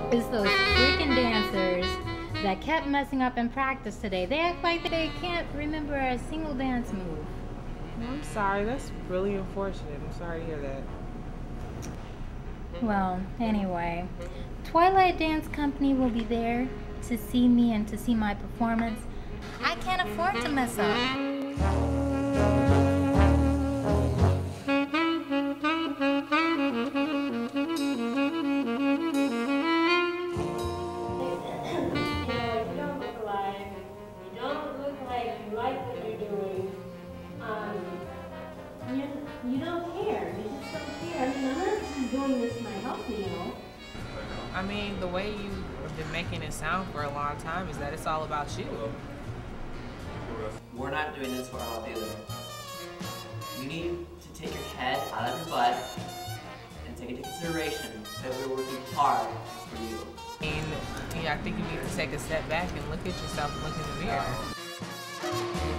It's those freaking dancers that kept messing up in practice today. They act like they can't remember a single dance move. I'm sorry, that's really unfortunate. I'm sorry to hear that. Well, anyway, Twilight Dance Company will be there to see me and to see my performance. I can't afford to mess up. You don't care. You just don't care. I mean, I'm not just doing this my help, you know. I mean, the way you've been making it sound for a long time is that it's all about you. We're not doing this for all the other. You need to take your head out of your butt and take into consideration that we're working hard for you. And yeah, I think you need to take a step back and look at yourself and look in the mirror.